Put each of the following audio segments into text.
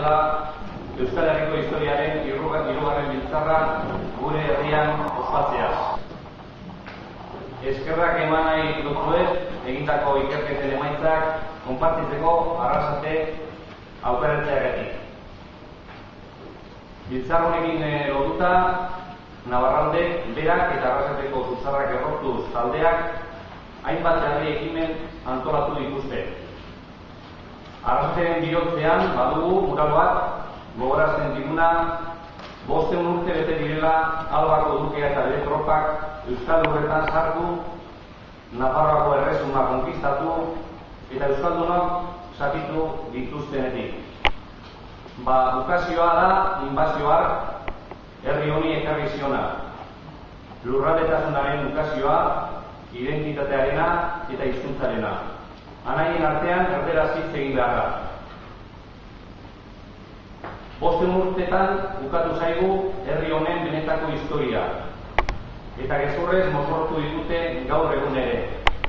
dela Euskal Herriko historiaren hirugarren biltzarra gure herrian ospatzea. Eskerrak eman nahi dutzuet egindako ikerketen emaitzak konpartitzeko Arrasate aukeratzeagatik. Biltzar honekin lotuta, Nabarraldek berak eta Arrasateko Zuzarrak Errotuz taldeak hainbat herri ekimen antolatu dituzte. Arrasateren bihotzean badugu mural bat gogorazten diguna 5 urte bete direla Albako Dukea eta bere tropak Euskal Lurretan sartu, Nafarroako erresuma konkistatu eta euskaldunok zatitu dituztenetik. Ukazioa da inbazioak herri honi ekarri ziona. Lurraldetasunaren ukazioa, identitatearena eta hizkuntzarena. Anaien artean erderaz hitz egin behar da. 5 urtetan bukatu zaigu herri honen benetako historia. Eta gezurrez mozortu ditute gaur egun ere.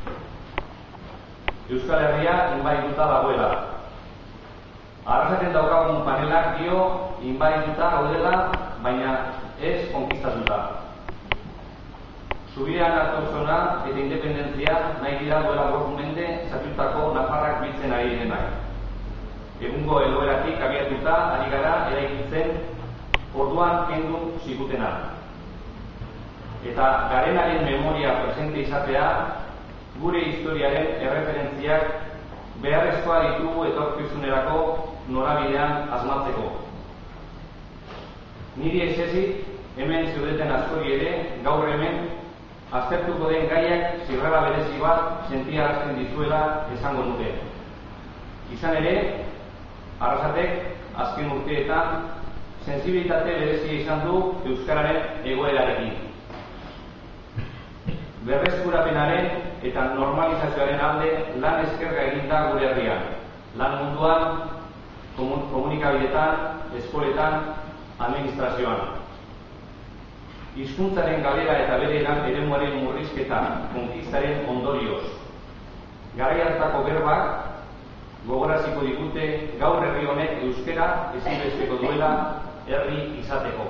Euskal Herria inbaituta dagoela. Arrasaten daukagun panelak dio inbaituta gaudela, baina ez konkistatuta. Zubidean hartuzona eta independentzia nahi dira duela 5 mende zatutako Nafarrak biltzen ari direnak. Egungo egoeratik abiatuta ari gara eraikitzen orduan kendu zigutena. Eta garenaren memoria presente izatea gure historiaren erreferentziak beharrezkoa ditugu etorkizunerako norabidean asmatzeko. Niri ezezik hemen zeudeten askori ere gaur hemen aztertuko den gaiak zirrara berezi bat sentiarazten dizuela esango nuke. Izan ere, Arrasatek azken urteetan sensibilitate berezia izan du euskararen egoerarekin. Berreskurapenaren eta normalizazioaren alde lan eskerga egin da gure herrian. Lan munduan, komunikabideetan, eskoletan, administrazioan. Hizkuntzaren galera eta bere eremuaren murrizketa, konkistaren ondorioz. Garai hartako berbak gogoraziko digute gaur herri honek euskara ezinbesteko duela herri izateko.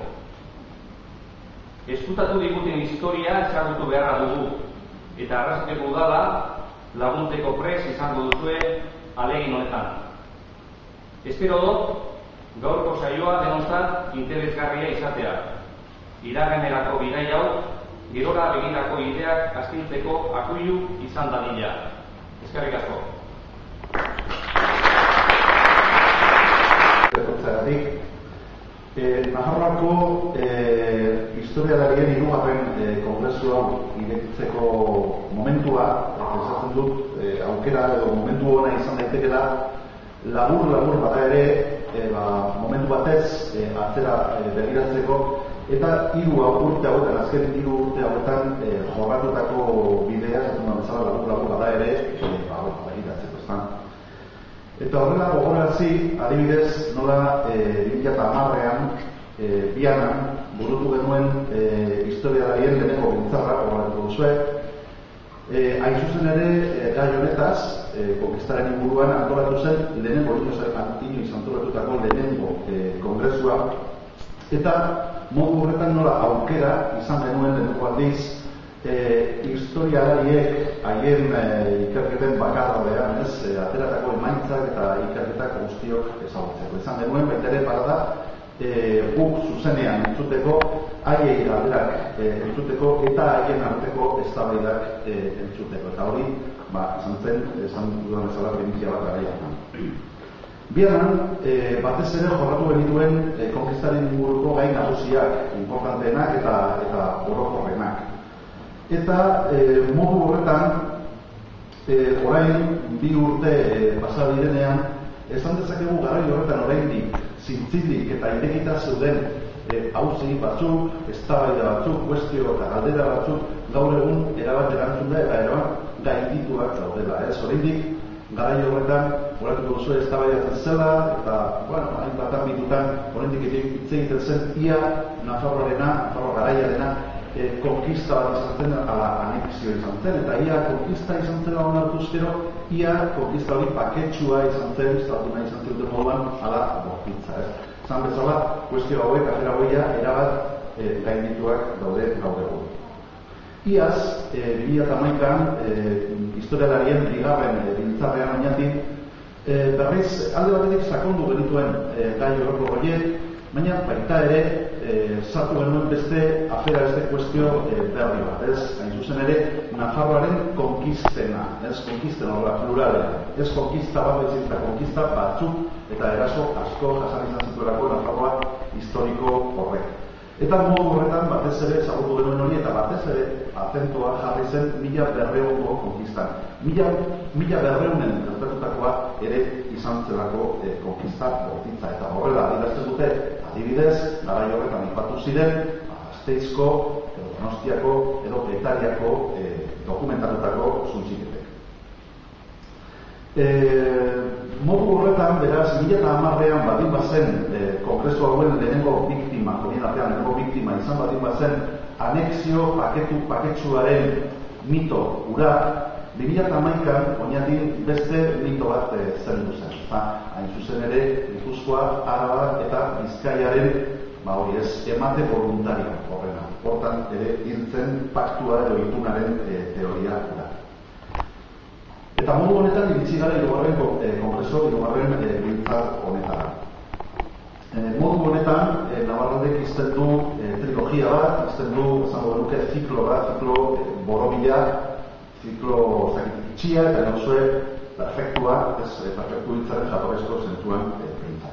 Ezkutatu diguten historia ezagutu beharra dugu, eta Arrasateko udala lagunteko prest izango duzue ahalegin honetan. Espero dut gaurko saioa denontzat interesgarria izatea. Iraganerako bidai hau gerora begirako ideak astintzeko akuilu izan dadila. Eskerrik asko. Nafarroako historialarien hirugarren kongresu hau irekitzeko momentua, esaten dut, aukera edo momentu ona izan daitekeela labur bada ere momentu batez atzera begiratzeko eta azken 3 urte hauetan jorratutako bidea, bezala labur bada ere begiratzeko. Eta horrela gogorarazi, adibidez, nola 2010an Bianan burutu genuen historialarien lehenengo biltzarra, gogoratuko duzue. Hain zuzen ere, gai honetaz, konkistaren inguruan antolatu zen lehenengo inoiz antolatutako lehenengo kongresua. Eta modu horretan nola aukera izan genuen lehenengo aldiz historialariek haien ikerketen bakardadean ateratako emaitzak eta ikerketak guztiok ezagutzeko. Izan denuen, baita ere parada guk zuzenean entzuteko, haiei galderak entzuteko eta haien arteko eztabaidak entzuteko. Eta hori, izan zen, esan dudan bezala primizia bat garaian. Bianan, batez ere jorratu genituen konkistaren inguruko gai nagusiak, importanteenak eta orokorrenak. Eta modu horretan, orain 2 urte pasa direnean, esan dezakegu garai horretan oraindik zintzilik eta irekita zeuden auzi batzuk, eztabaida batzuk, kuestio eta galdera batzuk gaur egun erabat erantzun da eta erabat gaindituak daudela. Oraindik garai horretan horretuko duzu eztabaidatzen zela eta hainbat ambitutan oraindik hitz egiten zen ia Nafarro garaiarena konkista bat izan zen, ala anexio izan zen, eta ia konkista izan zela onartuz gero, ia konkista hori paketsua izan zen, estatu nahi izan zen moduan, ala bortitza. Zan bezala, kuestio hauek, afera goia, erabat gaindituak daude gaur egun. Iaz, 2011an, historialarien bigarren biltzarrean oinatik, berriz alde batetik sakondu genituen gai horreko horiek, baina baita ere sartu genuen beste afera, beste kuestio berri bat, ez? Hain zuzen ere, Nafarroaren konkistena, ez konkisten horra pluralea, ez konkista bat bezitza, konkista batzuk eta eraso asko jasan izan zituelako Nafarroa historiko horrek. Eta modu horretan batez ere ezagutu genuen hori eta batez ere atentoa jarri zen 1200ko konkistan. 1200en gertatutakoa ere izan zelako konkista bortitza. Eta horrela adierazten dute, adibidez, garai horretan aipatu ziren, Gasteizko, edo Donostiako, edo Getariako dokumentatutako suntsiketek. Modu horretan, beraz, 2010an badin bazen kongresu hauen lehenengo biktima, horien artean lehenengo biktima izan badin bazen anexio paketsuaren mito ura, 2011an oinatik beste mito bat zendu zen. Hain zuzen ere, Gipuzkoa, Araba eta Bizkaiaren emate voluntaria horrena. Hortan ere hiltzen paktua edo itunaren teoria ura. Eta modu honetan iritsi gara hirugarren kongreso, hirugarren biltzar honetara. Modu honetan, Navarraldek izten du trilogia bat, izten du, esango genuke, ziklo bat, ziklo borobila, ziklo itxia eta gauzue perfektua, ez perfektu biltzaren jatorrezko zentzuan biltzar.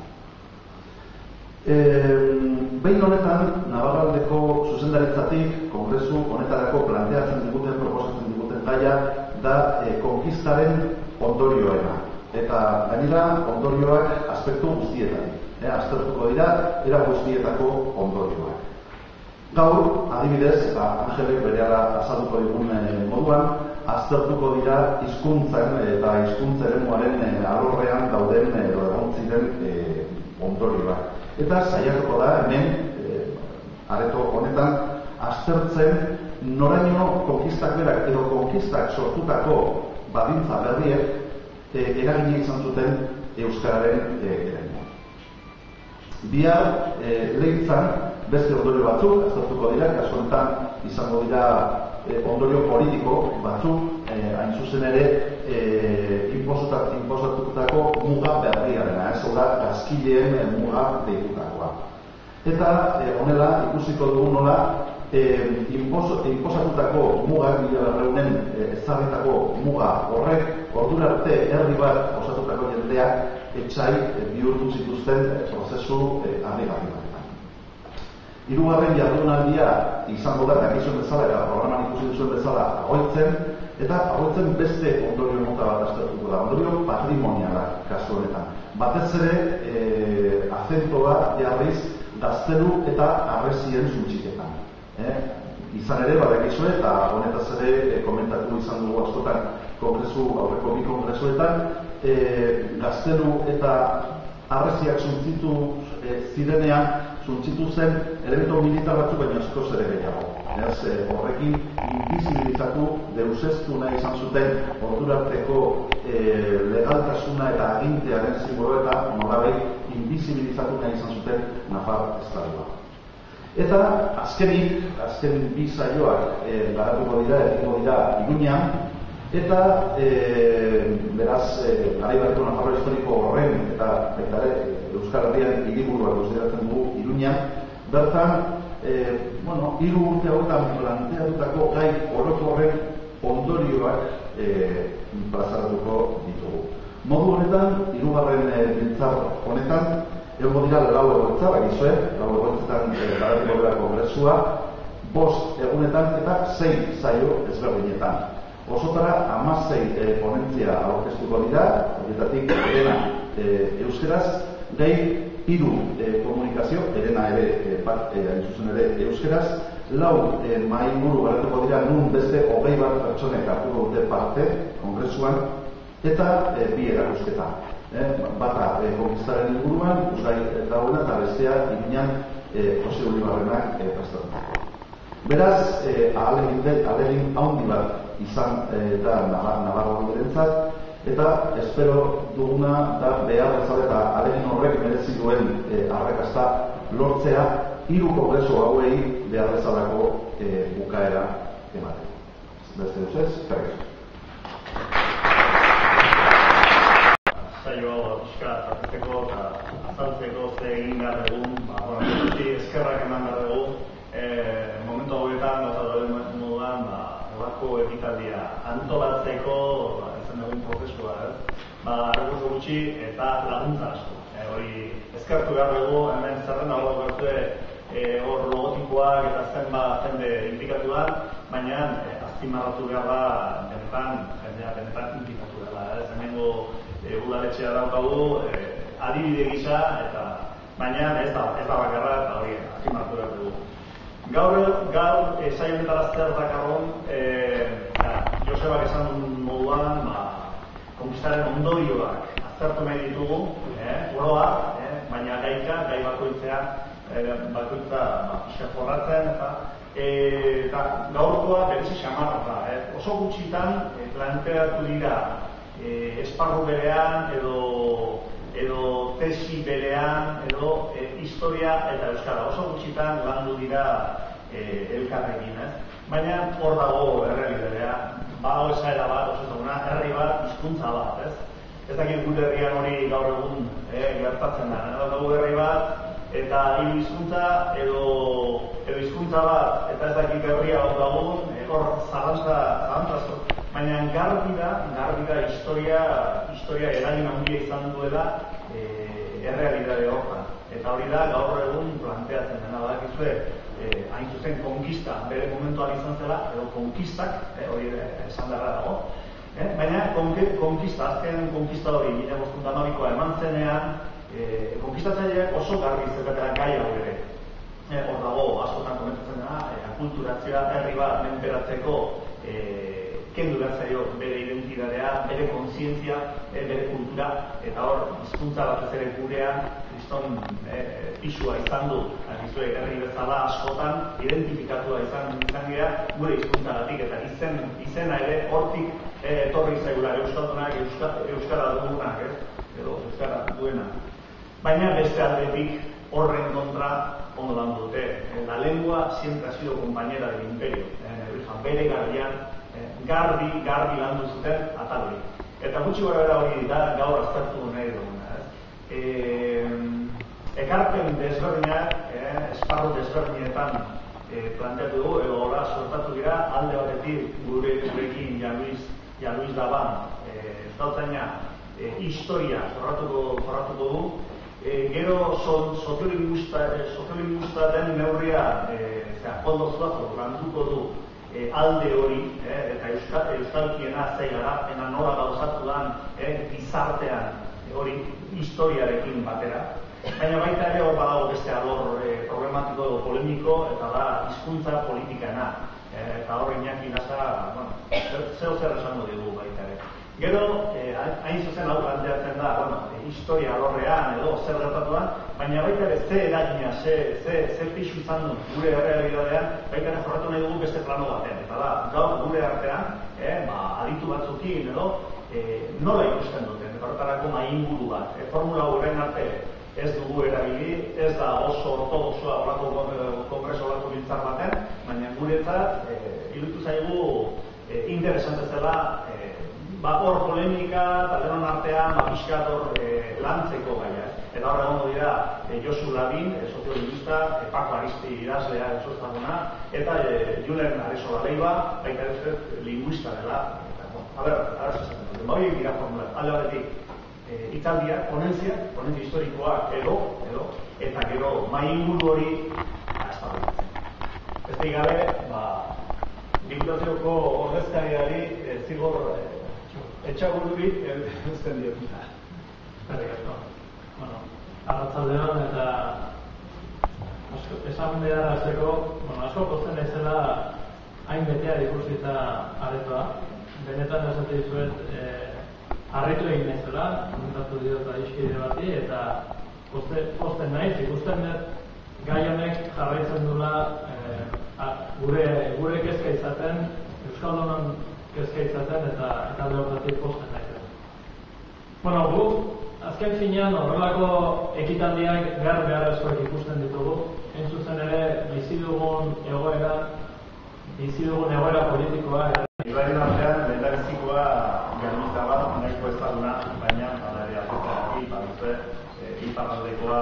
Behin honetan, Navarraldeko zuzendaritzatik kongresu honetarako planteatzen diguten, proposatzen diguten gaia, da konkistaren ondorioena. Eta gainera ondorioak aspektu guztietatik. Aztertuko dira, era guztietako ondorioak. Gaur, adibidez, eta Angelek berehala azalduko digun moduan, aztertuko dira hizkuntzan eta hizkuntza eremuaren alorrean dauden edo egon ziren ondorioak. Eta saiatuko da hemen, areto honetan, aztertzen noraino konkistak berak edo konkistak sortutako badintza berriek eragina izan zuten euskararen eragina. Bihar lehitzan beste ondorio batzuk aztertuko dira, kasu honetan izango dira ondorio politiko batzuk, hain zuzen ere inposatutako muga berriarena, ez da gaskileen muga deitutakoa. Eta honela ikusiko dugu nola inposatutako mugak 1200en ezarritako muga horrek ordura arte herri bat osatutako jendeak etxai bihurtu zituzten prozesu harrigarri batetan. Hirugarren jardunaldia izango da, dakizuen bezala eta programan ikusi duzuen bezala agoitzen, eta agoitzen beste ondorio mota bat aztertuko da, ondorio patrimonialak kasu honetan. Batez ere azentoa jarriz gaztelu eta harresien suntsiketan. Izan ere, badakizue, eta honetaz ere komentatu izan dugu askotan aurreko bi kongresuetan, gaztelu eta harresiak suntzitu zirenean, suntzitu zen elementu militar batzuk baina askoz ere gehiago. Horrekin invisibilizatu, deuseztu nahi izan zuten ordurarteko legaltasuna eta agintearen simbolo eta nolabait invisibilizatu nahi izan zuten Nafar estadua. Eta azken bi saioak garatuko dira, egingo dira Iruñan, eta beraz, garai bateko Nafarro historiko horren eta Euskal Herrian hiriburua konsideratzen dugu Iruñan, bertan, hiru urte hauetan planteatutako gai orokorren ondorioak plazaratuko ditugu. Modu honetan, hirugarren biltzar honetan, egongo dira lau egoitza, bakizue, lau egoitzetan garatuko dira kongresua, 5 egunetan eta 6 saio ezberdinetan. Osotara 16 ponentzia aurkeztuko dira, horietatik erena euskeraz, gehi 3 komunikazio, erena ere, hain zuzen ere euskeraz, 4 mahaiburu garatuko dira nun beste 20 bat pertsonek hartuko dute parte kongresuan, eta 2 erakusketa. Bata konkistaren inguruan, ikusgai dagoena, eta bestea Iruñan Jose Ulibarrenak prestatuko. Beraz, ahalegin handi bat izan da Navarro honderentzat, eta espero duguna da behar bezala eta alegin horrek merezi duen arrakasta lortzea 3 kongresu hauei behar bezalako bukaera emateko. Beste duzez, eskerrik asko. Saio hau pixka azaltzeko eta azaltzeko ze egin behar dugun, eskerrak eman behar dugu, momentu hauetan, dauden moduan, olako ekitaldia antolatzeko izan dugun prozesua, recurso gutxi eta laguntza asko. Hori eskertu behar dugu, hemen zerrenda hor gertue hor logotipoak eta zenbat jende implikatu da, baina azpimarratu behar da jendea benetan implikatu behar da. Hemengo udaletxea daukagu, adibide gisa, baina ez da bakarra eta hori azpimarratu behar dugu. Gaur, saio honetara zer dakarron, Josebak esan duen moduan, konkistaren ondorioak aztertu nahi ditugu, oroak, baina gai bakoitza pixka jorratzen, eta gaurkoa berezi xamarra da. Oso gutxitan planteatu dira esparru berean edo tesi berean edo historia eta euskara. Oso gutxitan landu dira elkarrekin, baina hor dago errealitatea. Badago esaera bat, oso ezaguna, herri bat, hizkuntza bat, ez dakit gure herrian hori gaur egun gertatzen da. Dago herri bat, eta hiru hizkuntza edo hizkuntza bat, eta ez dakit herria dagoen, hor zalantza baina garbi da historia eragin handia izan duela errealitate horretan. Eta hori da gaur egun planteatzen dena badakizue, hain zuzen konkista bere momentuan izan zela, edo konkistak, hori esan darra dago. Baina konkista, azken konkista hori 1912koa eman zenean, konkistatzaileak oso garbi zertatera gai hau ere. Hor dago, askotan komentatzen dena, akulturazioa herri bat menperatzeko kendu behar zaio bere identitatea, bere kontzientzia, bere kultura, eta hor, hizkuntza bat ez ere gurean, kriston pisua izan du, herri bezala askotan, identifikatua izan gera, gure hizkuntzagatik, eta izena ere hortik etorri zaigula, euskaldunak, euskara dugunak, edo euskara duena. Baina beste aldetik horren kontra ondo lan dute. La lengua siempre ha sido compañera del imperio, bere garbian, garbi landu zuten atal hori. Eta gutxi gorabehera hori da gaur aztertu nahi duguna. Ekarpen desberdinak, esparru desberdinetan planteatu dugu, edo hola sortatu dira, alde batetik gurekin Jan Luis Daban, euskaltzaina, historia jorratuko du, gero soziolinguista den neurria, Koldo Zuazo landuko du alde hori, eta euskalkiena zeigarapena nola gauzatu dan gizartean hori historiarekin batera. Baina baita ere hor badago beste alor problematiko edo polemiko, eta da hizkuntza politikana. Eta hor Iñaki Nasa, zeo zer esango digu baita ere. Gero, hain zuzen hau planteatzen da, historia alorrean edo zer gertatuan, baina baita ere ze eragina, ze pixu izan du gure errealitatean, baita ere jorratu nahi dugu beste plano baten. Eta da, gaur gure artean, aditu batzukin edo, nola ikusten duten, eta horretarako inguru bat. Formula horren arte ez dugu erabili, ez da oso ortodoxoa horako kongreso horako biltzar baten, baina guretzat, iruditu zaigu interesante zela, hor polemika, eta denon artean, pixkat hor lantzeko gaia. Eta hor egongo dira, Josu Labin, soziolingüista, Paco Aristi idazlea ezaguna, eta Julen Aresola Leiva, baita ere linguista dela. Ara zezaten, hori dira formulat, alde batetik, hitzaldia, ponentzia historikoa edo, eta gero inguru hori eztabaidatzen. Ez gabe, diputazioko ordezkariari zigor etxabururik ezten diotuta. Arratzaldean eta esan behar azteko, asko pozten ezela hain betea ikusita aretoa. Benetan esate dizuet harritu egin ezela, komentatu diot adiskide bati, eta pozten naiz, ikusten dut gai honek jarraitzen duela gure kezka izaten, Euskaldunan kezka izaten, eta alde horretatik pozten naiz. Bueno, gu, azken finean horrelako ekitaldiak beharrezkoak ikusten ditugu. Hain zuzen ere, bizi dugun egoera politikoa. Ibarren artean, lehendabizikoa gernuta bat, nahiko ezaguna, baina ere atzeraki, iparraldekoa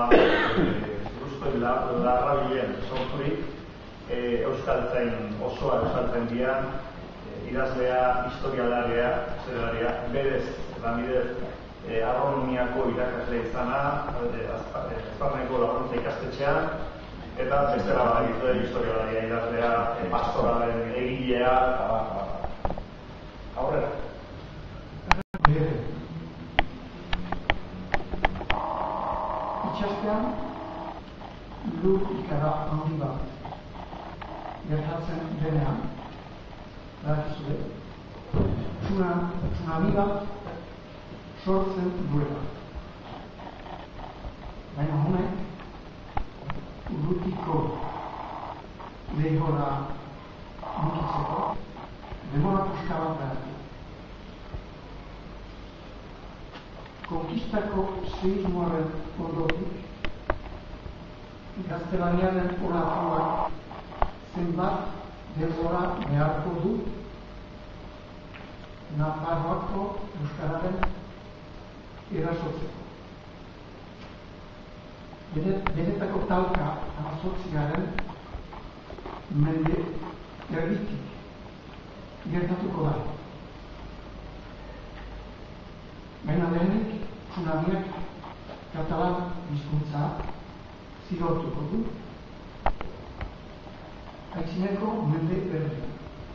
larrabilen sorturik, euskaltzain osoa euskaltzain dian, idazlea, historialaria, berez, Ramidez, agronomiako irakasle izana, Azparneko laguntza ikastetxean, eta bestela badakizu historialaria idazlea, pastoralen egilea, eta aurrera. Itxastean, lur ikara handi bat gertatzen denean, badakizue, tsunami bat sortzen duela. Baina honek, urrutiko lehora mugitzeko, demora puska bat behar du. Konkistako seismoaren ondotik, gaztelaniaren oratuak zenbat denbora beharko du Nafarroako euskararen erasotzeko. Benetako talka amazortziaren mende erditik gertatuko da. Baina lehenik, tsunamiak katalan hizkuntza zigortuko du. Aitzineko mende erdian.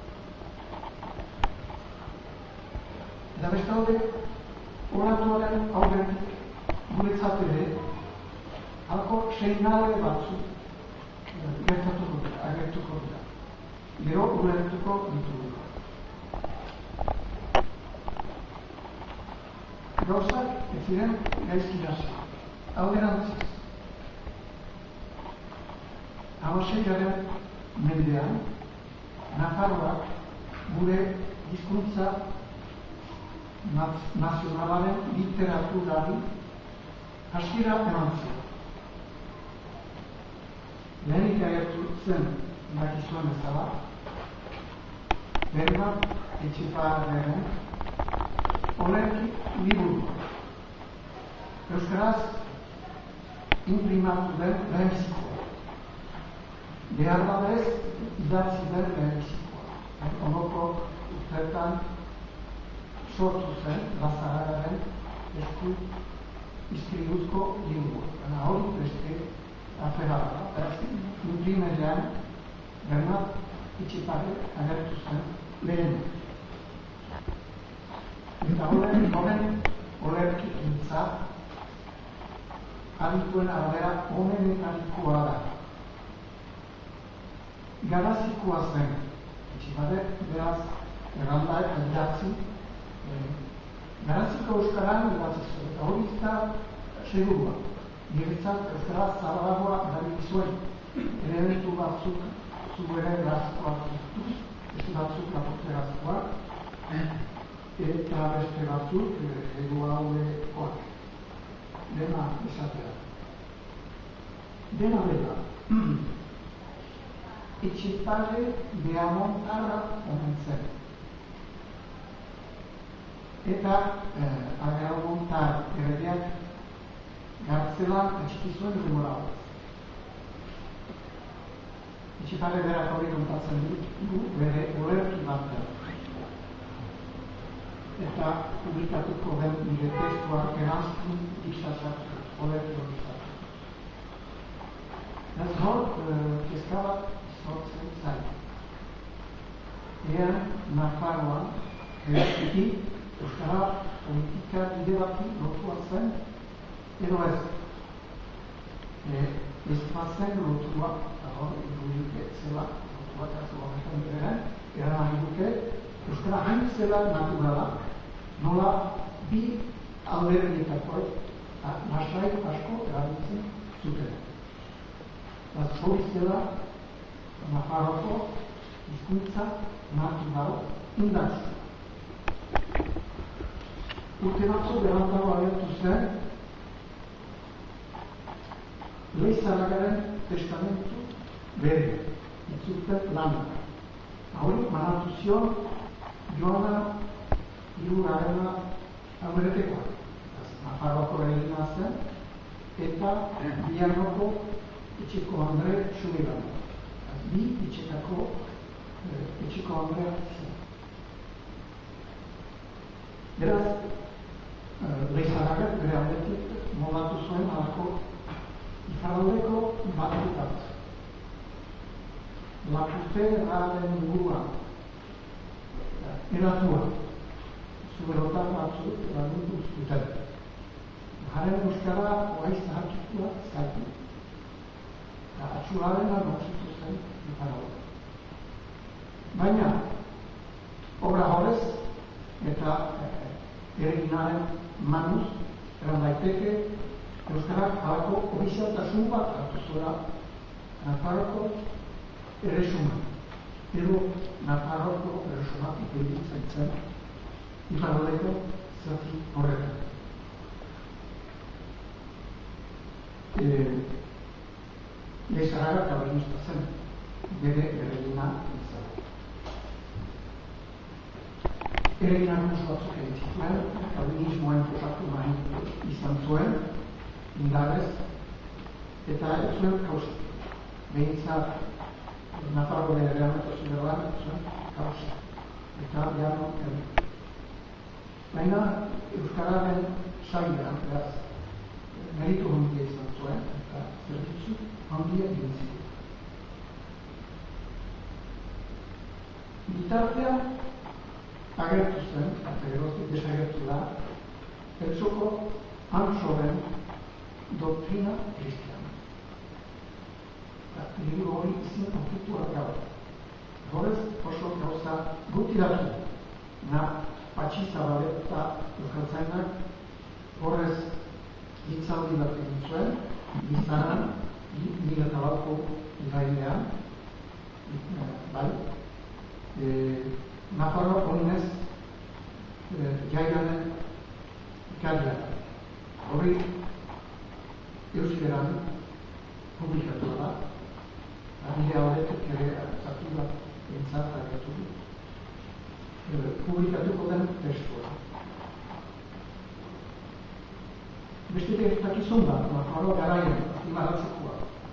Eta bestalde, oratuaren aurretik guretzat ere, halko seinale batzuk agertuko dira. Gero ulertuko ditugu. Gauzak ez ziren gaizki hasi. Alderantziz. Hamaseigarren mendean, Nafarroak gure hizkuntza nazionalaren literaturari hasiera eman zion. Lehenik agertu zen dakizuen bezala, Bernat Etxeparraren olerki liburu. Euskaraz imprimatu den lehenbizikoa. Behar badez idatzi den lehenbizikoa. Ondoko urteetan sortu zen Lazaragaren esku izkribuzko liburu. Baina hori beste afera da. Imprimerean Bernat Etxeparre agertu zen lehen. Eta horren olerki gintza adituen arabera honenetarikoa da. Garazikoa zen. Etxeparre beraz erranda eta idatzi garaziko euskaran idatzi zuen. Eta hori da segurua. Niretzat euskara zabalagoa erabili zuen. Elementu batzuk zubere garazikoak dituz, beste batzuk laporterazkoak, eta beste batzuk eguauekoak. Dena izatea. Dena dela. Etxeparre Beamontarra omen zen. Eta Beamontar erregeak gartzelan atxiki zuen denbora bat. Etxeparre berak hori kontatzen du bere olerki bat dela. Eta publikatuko den nire testua erantzun diktatzatu, olerki hori zatu. Ez hor, kezka bat sortzen zain. Ean Nafarroan, eraziki, euskara politika bide bati lotua zen, edo ez. Ez bazen lotua, hor, iruduke zela, lotua kazu horretan beren, eran nahi duke, euskara hain zela naturala, nola bi alderdietakoek nasai asko erabiltzen zuten. Hori zela Nafarroko hizkuntza natural indartzu. urte batzuk berantago agertu zen Leizarragaren testamentu bere, itzulpen lana. Hori manatu zion Joana Hirugarrena Aurretekoa. Nafarroako egina zen, eta Biarnoko etxeko Andre Xumirana. Bi etxetako etxeko Andrea zen. Beraz, Leizarragak bere aldetik moldatu zuen halako ifaraldeko bat. Lapurteraren inguruan eratua zuberotan batzuk eradutu zuten. Haren euskara oaiz zaharkitua zaitu. Atxuraren anoxitu zen ifaralde. Baina, obra horrez eta ereginaren manuz eran daiteke euskarak halako ofizialtasun bat hartu zuela Nafarroko erresuma. Edo Nafarroko erresuma ipeditzen zen ifaraldeko zati horretan. Leizarraga kalvinista zen, bere eregina izan. Eregina oso batzuk egin zituen, kalvinismoa inposatu nahi izan zuen, indarrez, eta ez zuen kausa. Behintzat, Nafarro leherean eta zuberoan zuen kausa. Eta biharno egin. Baina, euskararen sailean, beraz, meritu handia izan zuen, eta zerbitzu handia egin ziren. Bitartean, agertu zen, eta geroztik desagertu da, Eltsoko Antsoren doktrina kristiana. Liburu hori izin konfliktua gaur. Horrez, oso gauza gutiratu. Patxi Zabale eta Euskaltzainak horrez hitzaldi bat egin zuen, Lizaran, 2004ko irailean, bai, Nafarro oinez jaiganen ikarian. Hori euskeran publikatu da, nire aldetik ere zatu bat entzat agertu du. Publikatuko den testua. Beste gertakizun bat, Nafarro garaian, imaratzekoa.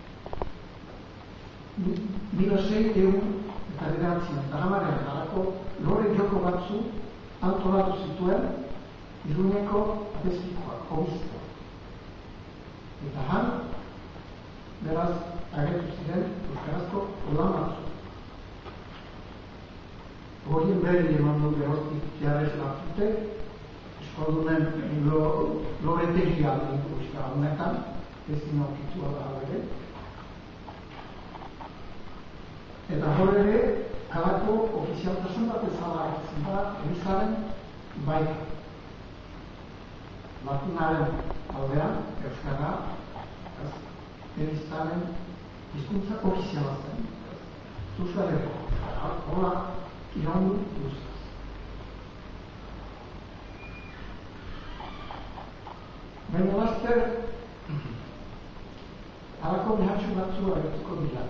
1600 eta bederatzian, eta Hamaren halako lore joko batzu antolatu zituen Iruneko apezpikoa, obizkoa. Eta han, beraz, agertu ziren euskarazko lan batzu. Horien berri eman du geroztik jarrez batzute, eskoldunen loretegia ditu euskara honetan, ezin aurkitua da ere. Eta hor ere, halako ofizialtasun bat ezala agertzen da, Elizaren baita. Latinaren aldean, euskara, Elizaren hizkuntza ofiziala zen. Zuzareko, hola, iraundu duzaz. Baina laster, halako mehatxu batzu agertuko dira.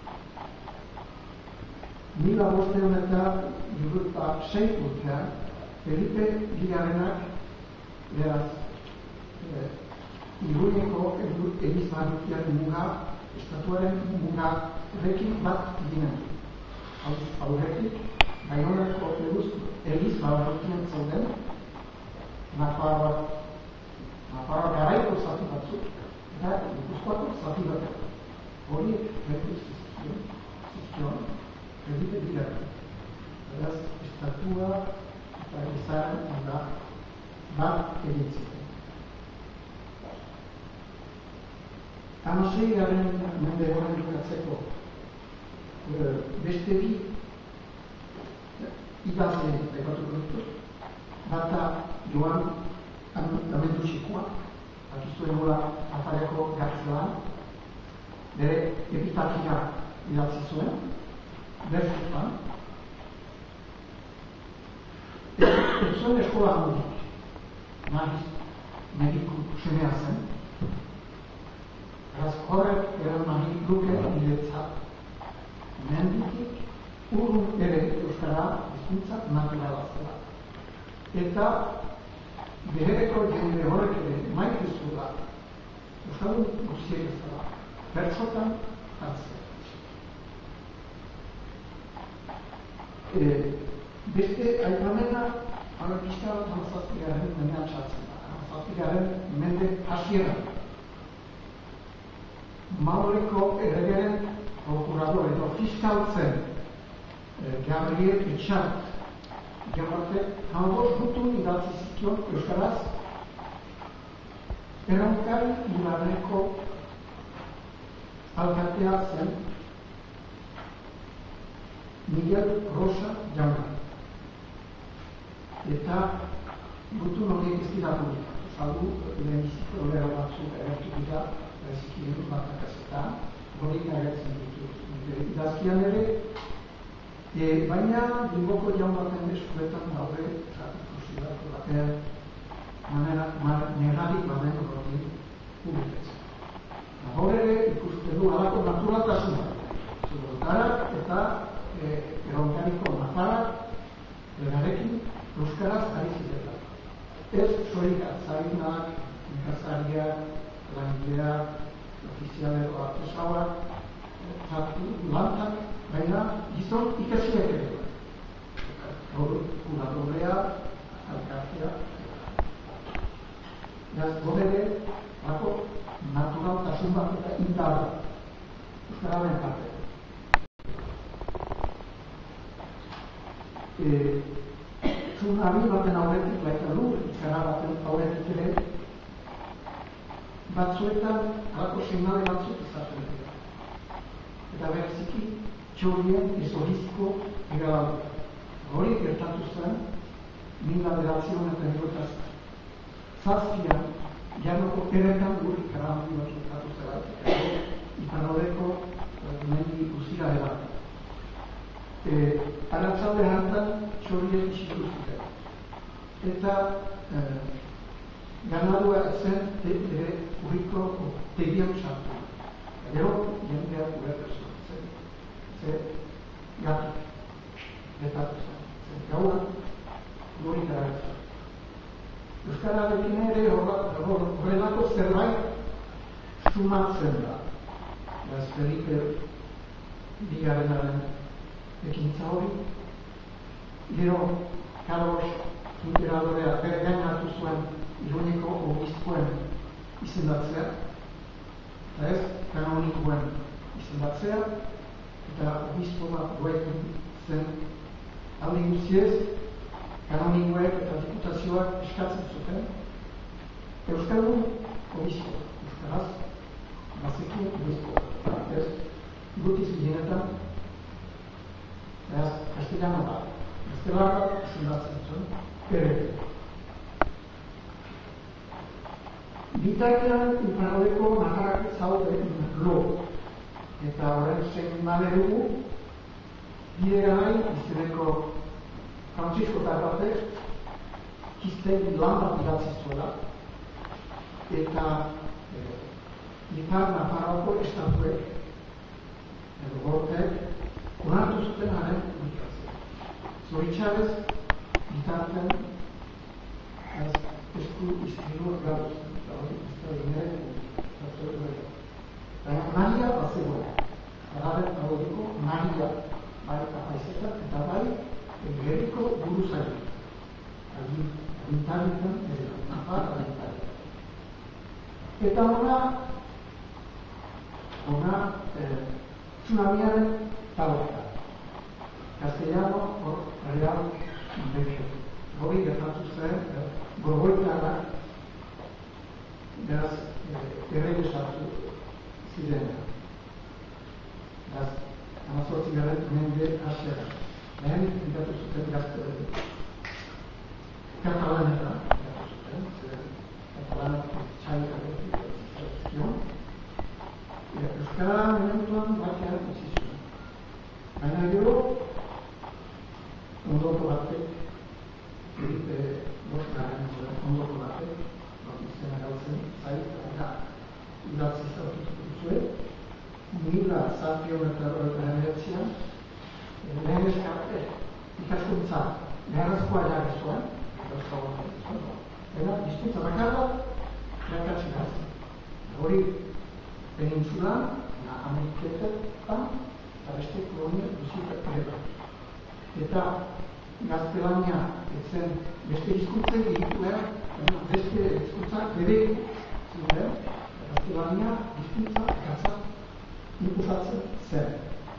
1506 urtean, Felipe Bigarrenak, beraz, Iruneko elizbarrutiaren muga, estatuaren muga rekin bat ginen. Aurretik, Baionako elizbarrutian zauden, Nafarroa garaiko zati batzuk, eta Gipuzkoako zati batzuk. Horiek bertu zizkion, Felipe Bigarren. Beraz, estatua eta elizaren muga bat egin zuten. Hamaseigarren mende horren bukatzeko beste bi idazle aipatuko ditut. Bata Joan Amendutxikoa, akizuen gola Afareko gartzelan, bere epitafia idatzi zuen, berzutan. Ez zuen eskola handik. nahiz mediku semea zen. Beraz, horrek eran nahi luke niretzat. Menditik urrun ere euskara hizkuntza naturala zela. Eta behereko jende horrek ere maite zuela euskaldun guztiek ez dela bertsotan hartzea. Beste aipamena pixka bat 17. mendean sartzen da. 17. mende hasieran. Madrileko erregeren prokurador edo fiskaltzen Gabriel Echart Gerarte, hangoz gutun idatzi zikion euskaraz Erronkari Ibarreko alkatea zen Miguel Rosa jauna. Eta gutun horiek ez dira publikatu. Saldu, lehenbiziko lehera batzuk agertu dira, bereziki diruz batak azetan, horiek agertzen ditu idazkian ere, baina Bilboko jaun baten eskuetan daude ikusi batean negarik baden hori publikatzen. Hor ere ikusten du halako naturaltasuna. Zurrotarak eta Erronkariko nafarak legarekin euskaraz ari zirela. Ez soilik atzarinak, nekazariak, langileak, ofizialeko artesauak, lantak, baina gizon ikasiak ere. Kuradorea, alkartea. Beraz, hor ere, bako naturaltasun bat eta indarra. Euskararen parte. Tsunami baten aurretik baita du, euskara baten aurretik ere, batzuetan halako seinale batzuk izaten dira. Eta bereziki txorien ezorizko egaladu. Hori gertatu zen, 1997. Janoko eretan guri karamari bat gertatu zela. Iparraldeko mendi guztira ebat. Arratzalde hartan txoriek isitu zuten. Eta ganadua zen ere urriko tegian sartu. Gero, jendeak ubertu zen. Gatik. Getatu zen. Gaua, gori garatzen. Euskararekin ere horrelako zerbait sumatzen da. Felipe Bigarrenaren ekintza hori. Gero, Carlos Imperadorea bere gain hartu zuen Iruñeko obispoen izendatzea, eta ez kanonikoen izendatzea, eta obispo bat goekin zen aldi guztiez, kanonikoek eta diputazioak eskatzen zuten euskaldun obispo, euskaraz, bazeki obispo, ez gutiz ginetan, ez castellano bat, gaztelaka izendatzen zuen, ere. Bitartean, Iparraldeko nafarrak zaude lo, eta horren segin bale dugu, bide garai izeneko Francisco Tarbatek kisten lan bat idatzi zuela, eta Ipar Nafarroko estatuek, edo gortek, onartu zuten haren publikazioa. Zoritxarrez, bitartean, ez esku izkrinuak gauz, eta hori ez da dinere publikazioa. Baina nahia bat zegoen, Araben Arodiko nahia, bai apaizetak eta bai gerriko buruzari. Agintaritan, Nafar agintaritan. Eta ona tsunamiaren talota. Castellano por Real Berio. Hori gertatu zen, Borgoitara, beraz, errege sartu zirena. Beraz, 18. mende hasera. Lehen ikatu zuten gazte katalanetan, katalanak txaila zion. Euskara momentuan batean utzi zuen. Baina gero, ondoko batek ondoko batek, izena gauzen zait, eta idatzi zautuko duzue, 1789an, lehen ikaskuntza beharrezkoa jarri eta hizkuntza bakarra irakatsi gazi. Hori penintsulan, Ameriketan, eta beste kolonia duzutak ere. Eta gaztelania etzen beste hizkuntzen egituera, beste hizkuntza bere ziren, gaztelania hizkuntza gatzat ikusatzen zen.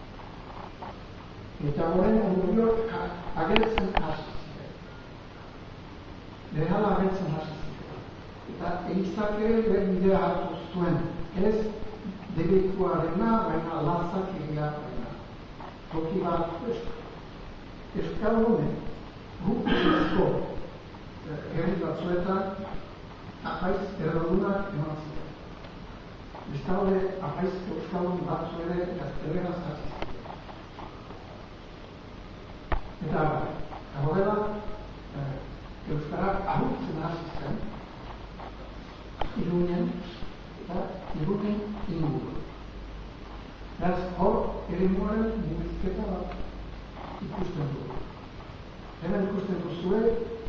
Eta horren ondorioak agertzen hasi ziren. Berehala agertzen hasi ziren. Eta eizak ere bidea hartu zuen, ez debekuarena, baina latzak egiarena. Toki bat Euskaldunek guk izko herri batzuetan apaiz errodunak eman ziren. Bestalde apaiz Euskaldun batzu ere gazteleraz hasi ziren. Eta horrela Euskarak ahultzen hasi zen Irunen eta Irunen inguru. Beraz, hor eremuaren mugizketa bat ikusten dugu. Hemen ikusten duzue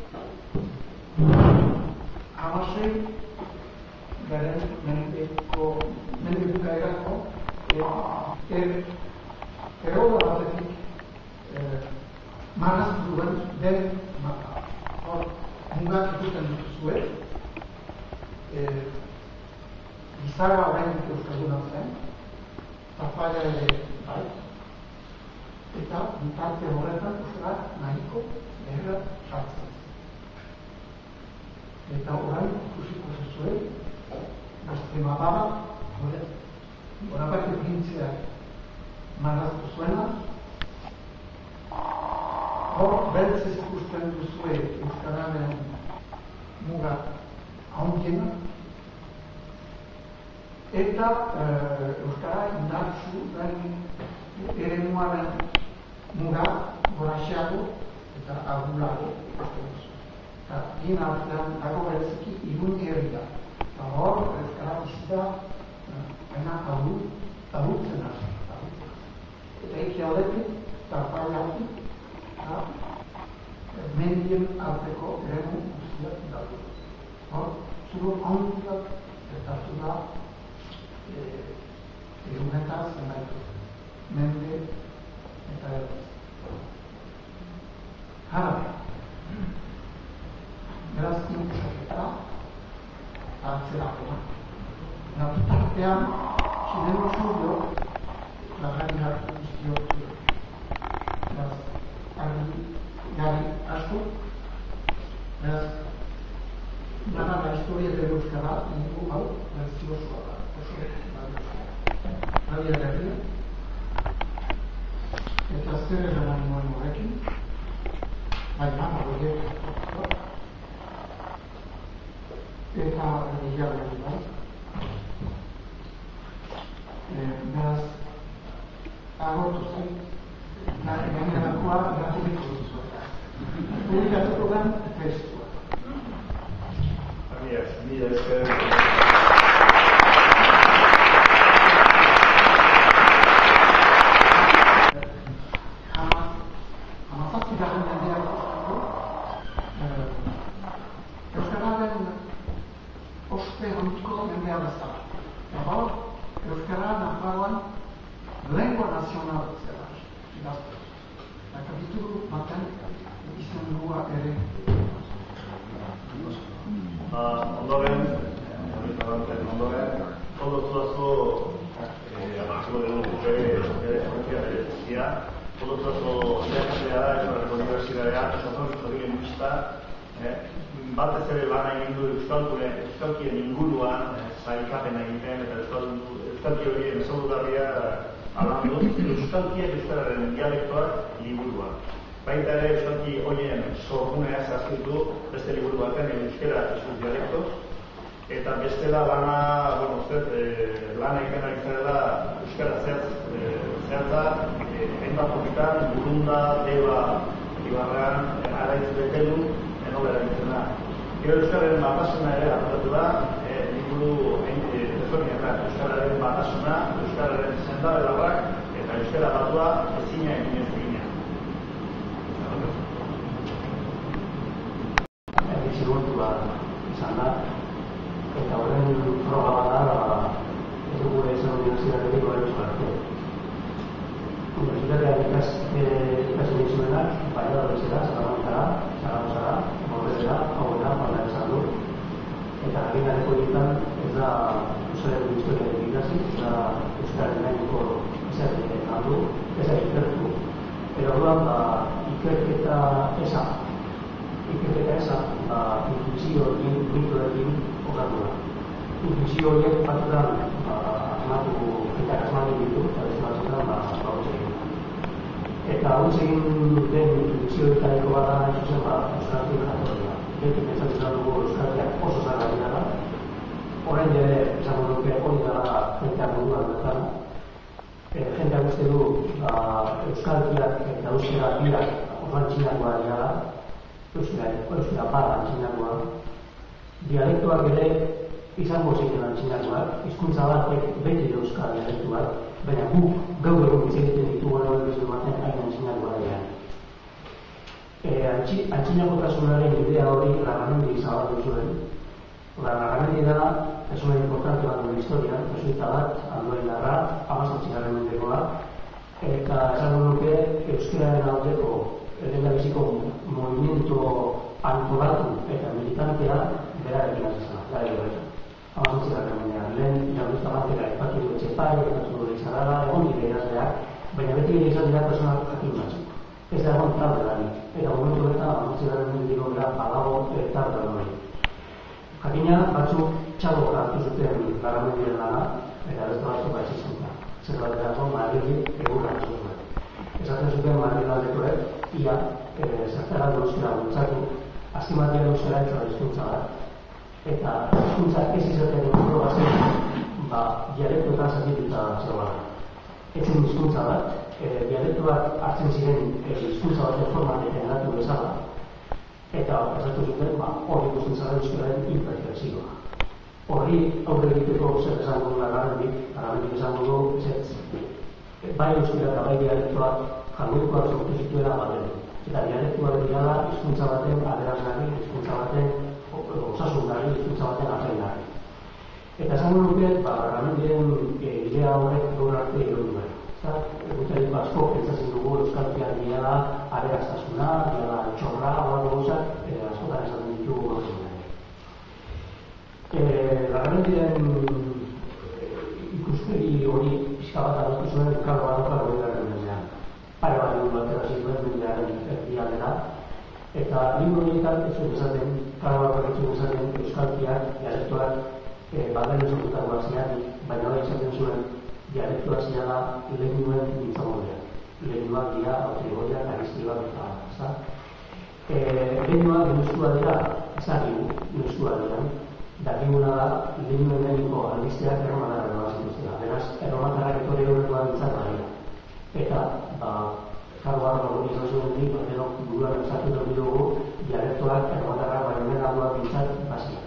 hamasei garen mendebukaerako erola batetik marraztu duen den mapa. Hor, mugak ikusten duzue gizara horrein euskalduna zen, tapaia ere bai, eta bitarte horretan euskara nahiko beharra sartzen. Eta orain ikusiko zuzue, gazte mapa bat, horabake printzeak marraztu zuena, hor beltz ikusten duzue euskararen muga handiena, eta euskara indartsu den eremuaren muga goraxeago eta agulago ikusten duzu. Eta bien artean dago bereziki Irun herria. Eta hor euskara bizita baina ahultzen hasi. Eta eki aldetik, tarpaiatik, mendien arteko eremu guztiak dago. Hor, zuru handiak gertatu da Irunetaz zenbaitu. Mende eta erraz. Harabe. Beraz, inkusaketa hartzerakoa. Bitartean, Chileno Julio, lagari hartu guztiok zuen. Beraz, gari asko. Beraz, nana la historia de euskara, ningu hau, berzio zua da. Nadia Garria. Eta zer eran nuen horrekin, baina horiek eta hilabete bat. Beraz, agortu zen, gainerakoa gratuliko duzuela. Publikatuko den testua. Mila esker. Batez ere lan egin du euskalkien inguruan sailkapena egiten eta euskalki horien ezaugarria alandu euskalkien euskararen dialektoak liburuan. Baita ere euskalki horien sorgunea zazkitu beste liburu baten euskera sus dialektos eta bestela lana, lana egiten ari zarela euskara zehatza hainbat tokitan, Burunda, Deba, Ibarran, Araitz Betelu nola erabiltzen da. Gero euskararen batasuna ere atoratu da, liburu ezberdinetan euskararen batasuna, euskararen sendabelarrak eta euskara batua ezina egin ez egina. Zigortua izan da, eta horren programa da, ez dugu ezan universitatetik horren zuarte. Universitateak ikasi nizuenak, baina da bezala, Zaragozara, Morbedera, Hauena, Palda esan du. Eta gainareko ditan ez da Euskararen historiaren ikasi, ez da Euskararen gaineko izaten handu, ez da ikertu. Eta orduan, ikerketa eza, intuizioekin, mitoekin okatu da. Intuizio horiek batzutan asmatu eta asmatu ditu, eta beste batzutan hauts egin. Eta hauts egin duten intuizioetariko bat da, zuzen euskartik jatorria. Beti pentsatzen izan dugu euskartiak oso zarragia da. Orain ere, esango duke, hori dara jenteak munduan bertan. Jenteak uste du euskartiak eta euskara birak oso antxinakoa dira da. Euskara bada antxinakoa. Dialektoak ere izango ziren antxinakoak, hizkuntza batek beti euskara dialektuak, baina guk gaur egun hitz egiten ditugu hori baten hain antxinakoa dira. Antxinakotasunaren idea hori Larramendi zabaldu zuen. Larramendi da persona importante bat duen historian, jesuita bat, Andoaindarra, 18. mendekoa, eta esango nuke euskararen aldeko lehendabiziko movimiento antolatu eta militantea berarekin azizena, gara horretan. 18. mendean, lehen Jauruzta Mantera epatu du Etxepai, epatu du Leizarraga, egon dira idazleak, baina beti izan dira persona jakin batzuk. Ez da egon talde danik, eta momentu horretan 18. mendiko gara badago talde hori. Jakina batzuk txago hartu zuten Larramendiren lana, eta beste batzuk batzizkuntza. Zer baterako Madrid egurra zuten. Esaten zuten Madrid-aldekoek, ia, zertara euskara bultzatu, azken batean euskara etxoa hizkuntza bat. Eta hizkuntza ez izaten dut zen, dialektoetan zatituta zegoela. Etzen hizkuntza bat, dialektoak hartzen ziren hizkuntza baten formatean eratu bezala, eta esatu zuten, hori ikusten zara euskararen imperfekzioa. Horri aurre egiteko zer esango du Larramendik esango du, bai euskara eta bai dialektoak jargoikoak sortu zituela baten. Eta dialektua begira da hizkuntza baten aberasgarri, hizkuntza baten osasungarri, hizkuntza baten apaingarri. Eta esango nuke, Larramendiren idea horrek gaur arte egon duen. Gutxarik asko pentsatzen dugu euskalkiak diala aberastasuna, diala txorra, horako gauzak, askotan esaten ditugu gauzak. Larramendiren ikuspegi hori pixka bat adostu zuen Karlo Barroka 20. mendean. Pare bat liburu batera zituen mendearen erdialdera. Eta liburu horietan ez zuen esaten, Karlo Barroka ez zuen esaten euskalkiak, dialektoak, badaren sortutakoak ziatik, baina hori esaten zuen dialektoak ziala lehenuen mintzamodeak. Lehenuak dira, autrigoiak, aristibak eta lehenuak genuztua dira, ezagigu genuztua dira. Dakiguna da, lehenuen leheniko albisteak erromatarrak doa zituztela. Beraz, erromatarrak etorri horrekoa bintzat dira. Eta, Karlo Barroka hori izan zuen dik, denok buruan esatu dut dugu, dialektoak erromatarrak baino duak bintzat bazia.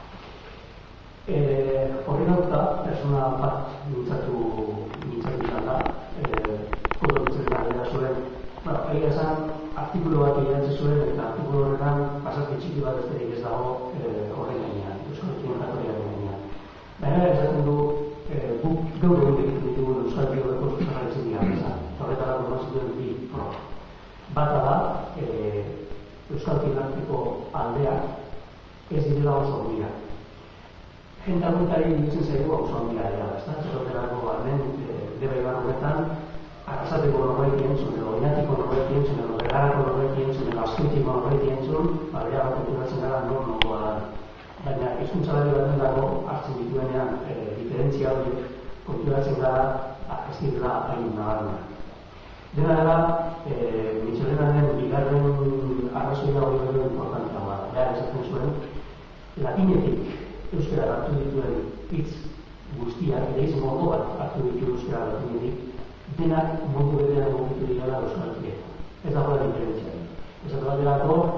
Horri gauta, persona bat mintzatu izan da, kodo bintzatu da zuen. Egia esan, artikulu bat idatzi zuen, eta artikulu horretan pasatze txiki bat besterik ez dago horren gainean, euskalkien jatorriaren gainean. Baina esaten du, guk gaur egun egiten ditugu euskalki horreko jarraitzen dira bezan. Horretara gorman zituen bi proba. Bata da, euskalkien arteko aldeak ez direla oso handiak. Jente aguntari ditzen zaigu oso handia dira, zerroterako hemen deba ibar horretan, arrasateko norbait entzun, edo oinatiko norbait entzun, edo bergarako norbait entzun, edo azkuitiko norbait entzun, bera konturatzen gara nongoa da. Baina hizkuntzalari baten dago hartzen dituenean diferentzia horiek konturatzen gara ez direla hain nabarmenak. Dena dela, Mitxelenaren bigarren arrazoia hori gero importantea da. Behar esaten zuen, latinetik euskara hartu dituen hitz guztiak, eta hitz modu bat hartu ditu euskara latinetik, denak modu berean mugitu dira euskalkiek. Ez dagoela diferentzia. Ez dagoelako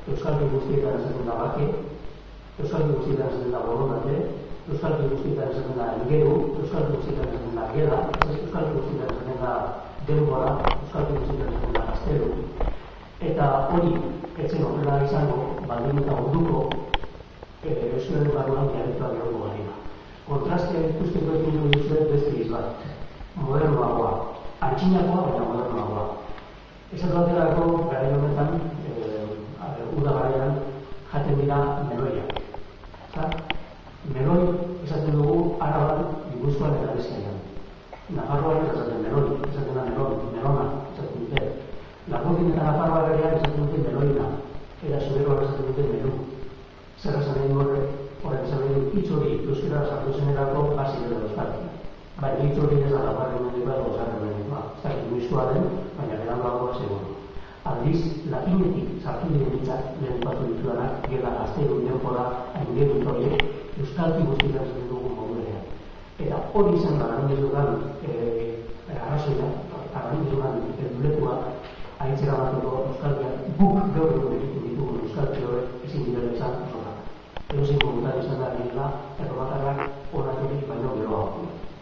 euskalki guztietan esaten da bake, euskalki guztietan esaten da borondate, euskalki guztietan esaten da ingeru, euskalki guztietan esaten da gela, euskalki guztietan esaten da denbora, euskalki guztietan esaten da gazteru. Eta hori, etzen horrela izango, baldin eta orduko, euskaren barruan dialektoa behorko garina. Kontrastea ikusteko ekin duzue beste izbat, modernoagoa, antxinakoa baina modernoagoa. Esatu baterako, garai honetan, uda garaian, jaten dira meloiak. Meloi esaten dugu Araban, Gipuzkoan eta Bizkaian. Nafarroan esaten meloi, esaten da melona, esaten dute. Lapurdin eta Nafarroa berean esaten dute meloina, eta Zuberoan esaten dute melu. Zer esan nahi horrek esan nahi du hitz hori euskara sartu zenerako hasi dela euskalkia. Baina hitz hori ez da lagarren mendekoa edo osarren mendekoa. Ez dakit muizkoa den, baina berandagoa seguru. Aldiz, latinetik sartu diren hitzak lehen batu ditudanak, gela gazteru, denbora, aingeru horiek, euskalki guztietan zen dugu modurean. Eta hori izan da garantizudan arrazoia, garantizudan duletua, aitzera bateko euskalkiak guk gaur egun egiten ditugun euskalki horrek ezin direla izan osorak. Edozein momentan izan da direla, erromatarrak horaturik baino geroago.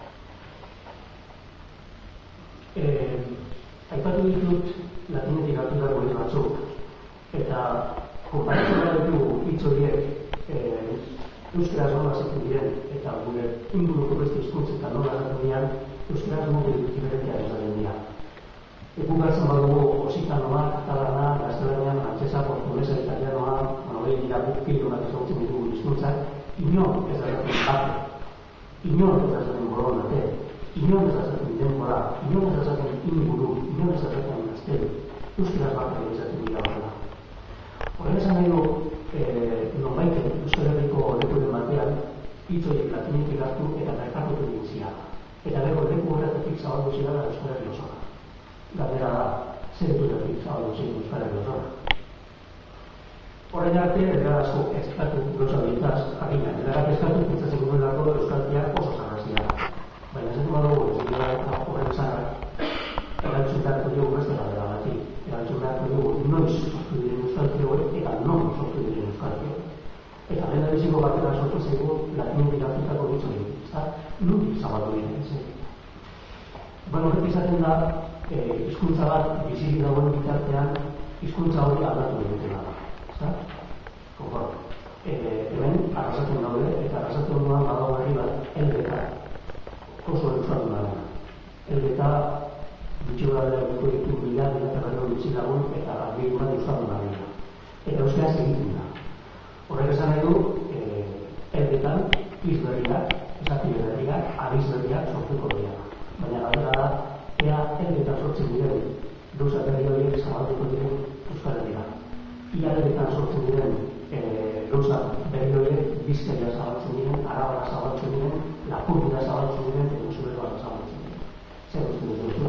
Aipatu ditut latinetik hartu dago hori batzuk, eta konparatzen ditugu hitz horiek euskaraz nola zaten diren, eta gure inguruko beste hizkuntzetan nola zaten diren, euskaraz modu diferentea esaten dira. Egungartzen badugu osikanoa, katalana, gaztelanian, frantsesa, portugesa, italianoa, hori dira guk pildu bat ezagutzen ditugu hizkuntzak, inor ez da zaten bate, inor ez da zaten borondate, inor ez da zaten denbora, inor ez da zaten inguru, inor ez da zaten gaztelu, euskaraz bakarrik esaten dira horrela. Horren esan nahi du, nonbaiten Euskal Herriko lekuren batean, hitz horiek latinetik hartu eta merkatutu egin zira. Eta gero leku horretatik zabaldu zira da Euskal Herri osoa. Galdera da, zer dutetatik zabaldu zira Euskal Herri osoa. Horren arte, erarazko eskatu gauza horietaz, agina, erarak eskatu pentsatzen duelako euskalkiak oso zarrazia. Baina ez dugu ez dira eta horren esanak, erantzun beharko diogu beste galdera bati. Erantzun beharko diogu noiz sortu diren euskalki horiek eta non sortu diren euskalki horiek. Eta lehen biziko batera sortu zaigu latinetik hartutako hitz hori, ezta? Nondik zabaldu diren zen. Horrek izaten da, hizkuntza bat bizirik dagoen bitartean, hizkuntza hori aldatu egiten da. Hemen arrasatzen daude eta arrasatzen duan badago berri bat elbeta oso euskaldun dena. Elbeta bitxo gara duko ditu bila berriro bitxi lagun eta gehiagoan euskaldun dena. Eta euskaraz egiten da. Horrek esan nahi du elbetan iz berriak, esatile berriak, abiz berriak sortuko dira. Baina galdera da, ea elbeta sortzen diren gauza berri horiek zabalduko diren Euskal Herria. Ilarretan sortzen diren gauza berri horiek Bizkaia zabaltzen diren, Arabara zabaltzen diren, Lapurdira zabaltzen diren, eta Zuberoan zabaltzen diren. Zer uste duzu?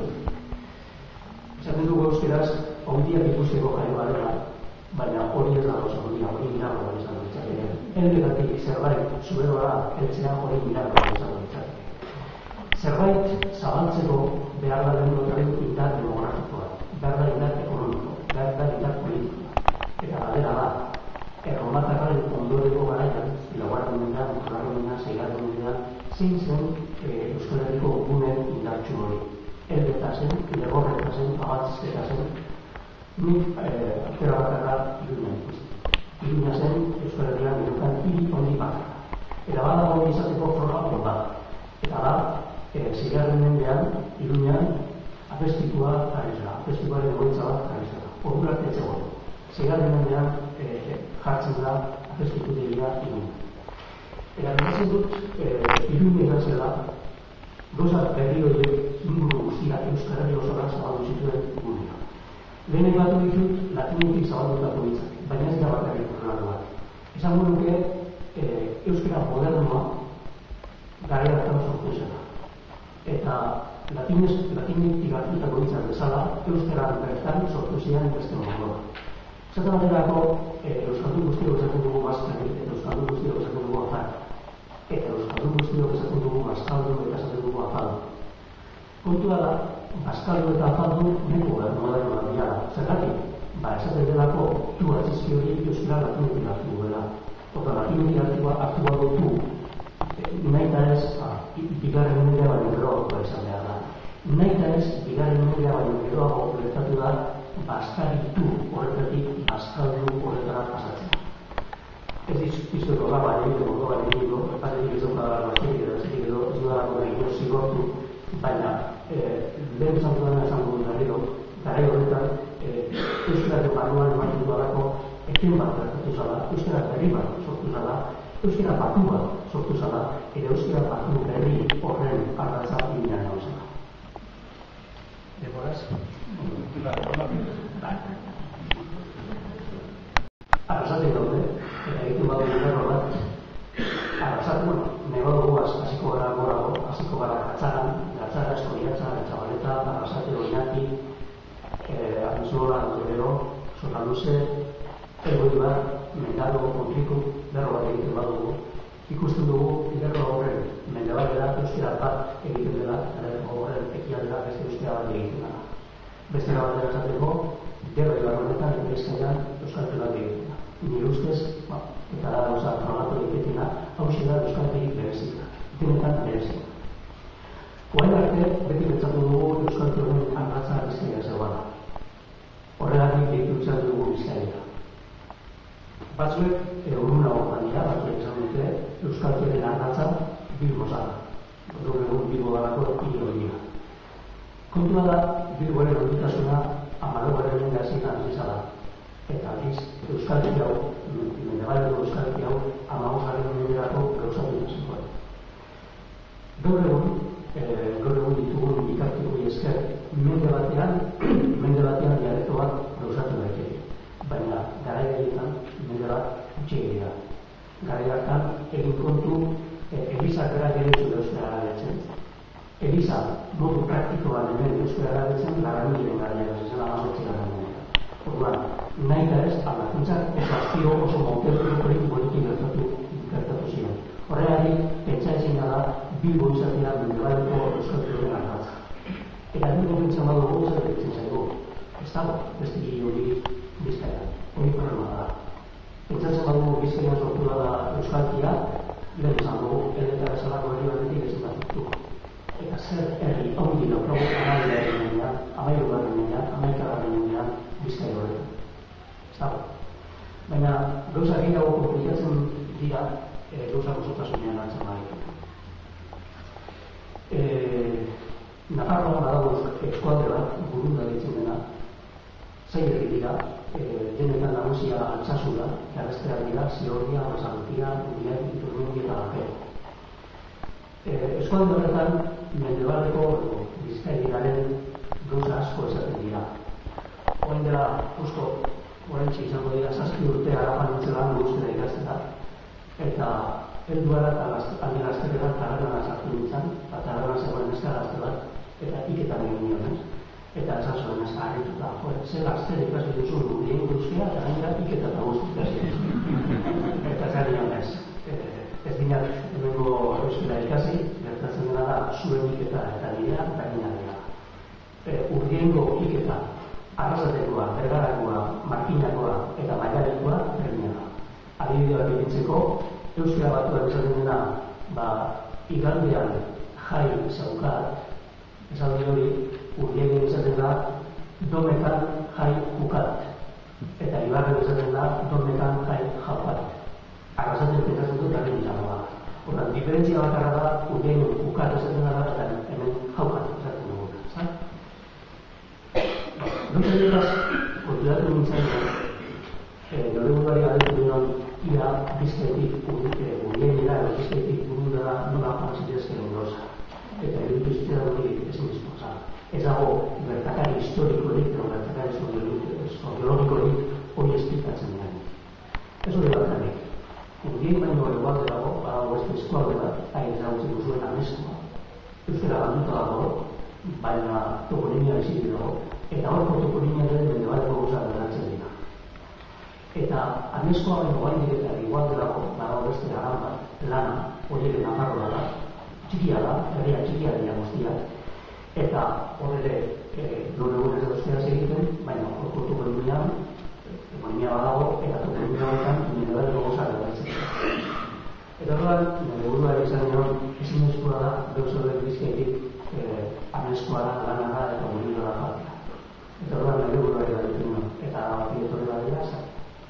Esaten dugu euskaraz, ondiak ikusteko jaio garela, baina hori ez da oso ondia, hori mirarroa izan ditzake. Elbetatik zerbait Zuberoa heltzea hori mirarroa izan ditzake. Zerbait zabaltzeko behar da denbotan indar demografikoa, behar da indar ekonomiko, behar da indar politiko. Eta galdera da, erromatarraren ondoreko garaian, laugarren mendean, bosgarren mendean, seigarren mendean, zein zen Euskal Herriko gune indartsu hori. Elbeta zen, legorreta zen, abatzizketa zen, nik aukera bakarra Iruña ikusten. Iruña zen Euskal Herrian edukan hiri honi bakarra. Eta badago izateko froga hon bat. Eta da, seigarren mendean, Iruñan, apestitua jarrizela, apestituaren egoitza bat jarrizela. Ordurak etzegoen. Seigarren mendean jartzen da apestitutegia Iruña. Eta behatzen dut, Iruña erazela, gauza berri horiek inguru guztia Euskal Herri osora zabaldu zituen gunea. Lehen batu ditut latinetik zabaldutako hitzak, baina ez da bakarrik horrela bat. Esango nuke euskara modernoa garai hartan sortu zela. Eta latinetik hartutako hitzak bezala, euskara bertan sortu ziren beste moduan. Zaten baterako, euskaldun guztiok esaten dugu bazkari, eta euskaldun guztiok esaten dugu afar. Eta euskaldun guztiok esaten dugu bazkaldu eta esaten dugu afaldu. Kontua da, bazkaldu eta afaldu neko modernoa dira. Zergatik, esaten delako tu atzizki hori euskara latinetik hartu duela. Eta latinetik hartu badu tu, nahi eta ez, bigarren mendea baino geroago izan behar da. Nahi eta ez, bigarren mendea baino geroago gertatu da, baskaritu horretatik baskaldu horretara pasatzen. Ez dizueko gaba egin dugu, batetik ez dugu gara bastetik edo ez dugu gara zigortu, baina lehen zantu dena esan dugu garriro, garai horretan euskarako barruan ematen dualako eken bat gertatu zala, euskara berri bat sortu zala, euskara batu bat sortu zala, eta euskara batu berri horren ardatza ginean hau zela. Demoraz? Arrasatik daude, eta egiten badu berro bat, arrasatik, nahi badugu hasiko gara gorago, hasiko gara gatzaran, estoriatza, Etxabaleta, Arrasate, Oinati, Abizola, Torero, Sokaluze, Elgoibar, Mendaro, Kontriku, berro bat egiten badugu. Ikusten dugu, berro horren mendebalera euskara bat egiten dela, berro horren ekialdera beste euskara bat egiten dela. Beste batera esateko, berro honetan Bizkaian euskaltze bat egiten da. Nire ustez, eta da gauza probatu egitetina, hauxe da euskaltegik berezita, denetan berezita. Orain arte, beti pentsatu dugu euskaltze honen ardatza Bizkaia zegoela. Horregatik deitu izan dugu Bizkaia. Batzuek urruna horretan dira, batzuek esan dute euskaltzaren ardatza Bilbo zara. Gaur egun Bilbo dalako hiri hori. Kontua da, Bilboaren handitasuna 14. mendean zizala. Eta aldiz, euskaltze hau, mendebaleko euskaltze hau, 15. menderako gauzatu izan. Gaur egun ditugun bitartikoi esker, mende batean dialekto bat gauzatu daiteke. Baina, garai horietan, mende bat utxegi da. Garai hartan, egin kontu, Elizak berak ere zure euskara erabiltzen. Eliza, modu praktikoan hemen euskara erabiltzen, Larrañagiren garaian, zen 18. mendean. Orduan, nahi da ez, aldakuntzak oso oso mautertukorik gertatu ziren. Horregatik, pentsa ezin da Bilbo izatea mendebaleko euskaltzearen ardatza. Eta Bilbo pentsa badugu zer egiten zaigu. Ez dago, beste giri hori Bizkaia. Hori problema da. Pentsatzen badugu Bizkaia sortu da euskaltzia, lehen esan dugu, eta bezalako herri batetik ezin da sortu. Eta zer herri haundi daukagu 11. mendean, 11. mendean Bizkaia horretan. Ez dago. Baina gauza gehiago komplikatzen dira gauza gozotasunean hartzen baditugu. Nafarroan badago eskualde bat, Burunda ditzen dena, zailek dira, denetan nagusia Altsasura, Garresterak dira, Ziordia, Basalutia, Uriak, Iturmendi eta Bakero. Eskualde horretan, mendebaleko Bizkaigaren gauza asko esaten dira. Orain dela, oraintxe izango dira, 7 urte harapan nintzela guztera ikasteta, eta helduara eta alde gazteketan taberna sartu nintzen, eta taberna zegoen eska bat, eta iketan egin nionez. Eta esan zuen ez harrituta, ze gaztere ikasi duzun lehen guztia, eta gainera iketa eta guzti ikasi duzun. Eta zari nionez, ez dinat hemengo euskara ikasi, gertatzen dena da zuen iketa eta dira, gaina dira. Urdiengo iketa, Arrasatekoa, Bergarakoa, Markinakoa eta Maiarekoa berdina da. Adibideak egintzeko, euskara batuak esaten dena, igandean jai zaukat, esaldi hori Urdiegen esaten da, domekan jai jukat, eta Ibarren esaten da, domekan jai jaukat. Arrasaten pentsatzen dut arren izango da. Horren, diferentzia bakarra da, Urdiegen jukat esaten da, eta hemen jaukat esaten dugu. Gauza dira, konturatu nintzen, nore buruari galdetu dinon, ia Bizkaitik Urdiegera, Bizkaitik Burundara nola joan zitezken ondoza. Eta eruditu zitzera hori ezin izan. Ez dago gertakari historikorik, edo gertakari soziologikorik hori esplikatzen dira. Ez hori bakarrik. Urdieg baino egualde dago, badago beste eskualde bat, hain ezagutzen duzuen Ameskoa. Euskara banduta dago, baina toponimia bizitik dago, eta horko toponimia den mendebaleko gauza beratzen dira. Eta Ameskoa baino gainik eta egualde dago, badago beste aran bat, lana, horiek Nafarroa da, txikia da, herria txikia dira guztiak, Eta hor ere, gaur egun ez euskaraz egiten, baina orkutuko edunean, ekonomia badago, eta toponomia honetan, mendebaldeko gozara da izan. Eta horrean, nire burua izan nion, ezin eskura da, beuzorde bizkaitik, amezkoa da, lana da, eta burilo da jatea. Eta horrean, nire burua egiten nion, eta pidetorri da dira,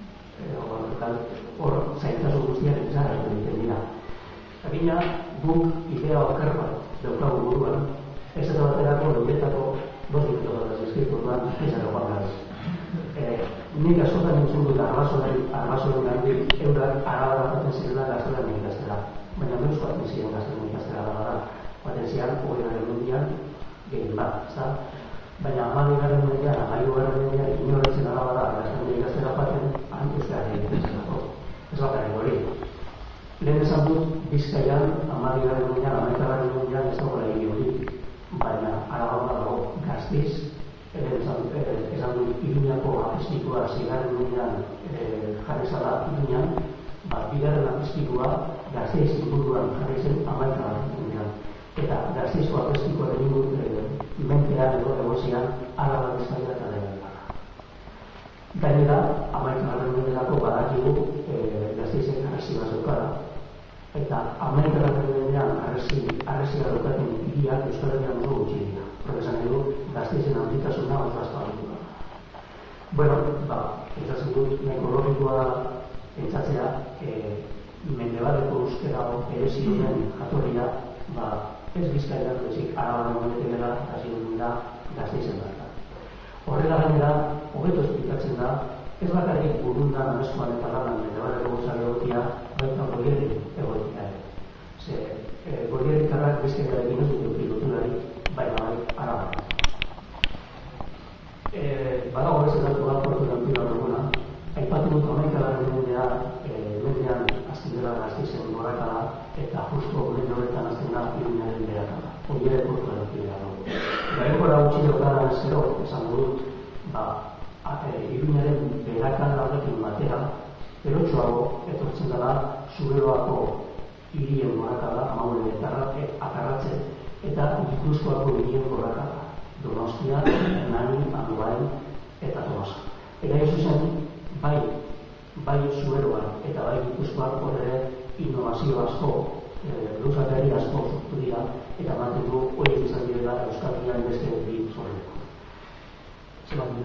hor zaintasun guztiak izan egiten dira. Jakina, guk idea oker bat daukagu buruan, ez eta baterako loietako 2 minutos bat eskritu duan, izateko joan behar. Nik askotan entzun dut arrazoen gandik eurak araba baten zirela gaztelan ikastera. Baina neuz baten ziren gaztelan ikastera da. Baten ziren, 20. mendean, gehien bat, ezta? Baina 20. mendean, 20. mendean, inoretzen araba da, gaztelan ikastera baten, euskara egiten zelako. Ez bakarrik hori. Lehen esan dut, Bizkaian, 20. mendean, 19. mendean ez dagoela egin hori. Baina araba dago Gasteiz, esan dut Iruñako apestikua 6. mendean jarri zala Iruñan, bigarren apestikua Gasteiz inguruan jarri zen 19. mendean. Eta Gasteizko apestikoa mentean edo egozian Araba, Bizkaia eta Dena. Gainera, 19. menderako badakigu Gasteizen arresi bat zeukala, eta 19. mendean arresia daukaten hiriak Euskal Herrian oso gutxi dira. Esan edo, Gasteizen handitasuna oso azpalditu da. Bueno, pentsatzen dut, nahiko logikoa pentsatzea, mendebaldeko euskera berezi duen jatorria, ez Bizkaia bezik Araban egonetik dela, hasi dira Gasteizen bat. Horrela gainera, hobeto esplikatzen da, ez bakarrik burundan, ameskoan eta lanan mendebaldeko gozari egotia, baita goierri egotia ere. Goierritarrak Bizkaiarekin ez dut pilotulari, baina bai, Araban. Badago ez edatu bat portu danpila duguna, aipatu dut 11. mendean azten dela Gasteizen gorakada, eta justo mende horretan azten da Iruñaren berakada. Hori ere portu danpila dugu. Gainkora gutxi daukadan ezkero, esan dut, Iruñaren berakada horrekin batera, erotxoago etortzen dela Zuberoako hirien gorakada, Amaulen eta Akarratzen, eta Gipuzkoako hirien gorakada. Donostia, Hernani, Andoain eta Tolosa. Eta zuzen, bai Zuberoan eta bai Gipuzkoan horre innovazio asko, gauzatari asko sortu dira, eta ematen du horiek izan direla Euskal Herrian beste bi zorreko. Zer bat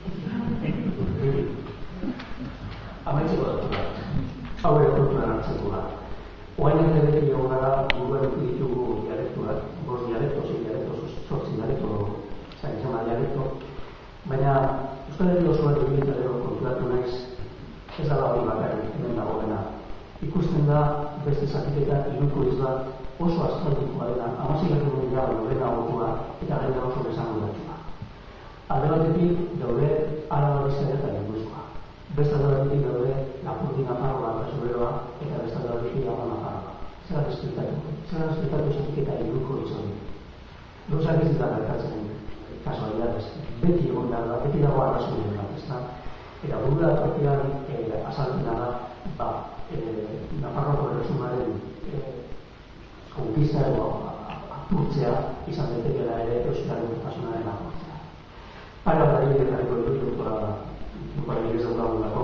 minuto? Amaitzeko datu da. Hau ere kontuan hartzeko da. Oain ere beti egon gara buruan ditugu dialektuak, 5 dialekto, 6 dialekto, 8 dialekto, zaintzama dialekto, baina Euskal Herri osoan egiteko konturatu naiz ez da hori bakarrik hemen dagoena. Ikusten da beste zatiketa Iruko izla oso aspaldikoa dela, 16. mendean lorena gotua eta gainera oso esanguratsuak. Alde batetik daude Araba, Bizkaia eta Gipuzkoa. Beste alde batetik daude Lapurdi, Nafarroa eta Zuberoa eta beste alde batetik Araba, Nafarroa. Zer esplikatu zatiketa Iruko izan. Gauzak ez dira gertatzen kasualidades. Beti egon behar da, beti dago arrazoien bat, ezta? Eta burura tortean azaltzen da, Nafarroako erresumaren konkista edo apurtzea izan daitekeela ere euskaren urtasunaren apurtzea. Pare bat adibide jarriko ditut dukora egez daukagulako,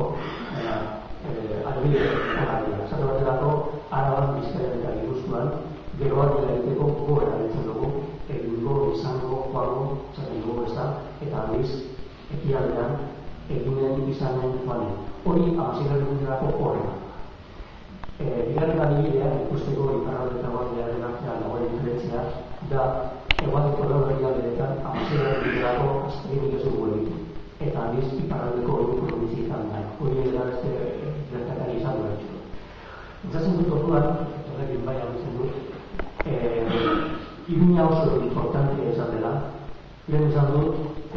adibide horregatik. Esate baterako, Araban, Bizkaian eta Gipuzkoan, geroak egiteko goera ditzen dugu, egingo, izango, joango, zaten dugu ez da, eta aldiz, ekialdean, eginen izanen joanen. Hori, 16. menderako horrela. Bigarren adibidea, ikusteko iparralde eta guardiaren artean dagoen diferentzia, da, egualdeko laugarria beretan, 16. menderako azteginik ez dugu egin. Eta aldiz, iparraldeko hori provintzietan da. Hori da beste gertakari izan dut. Entzatzen dut orduan, horrekin bai abitzen dut, Iruña oso importante izan dela. Lehen esan dut,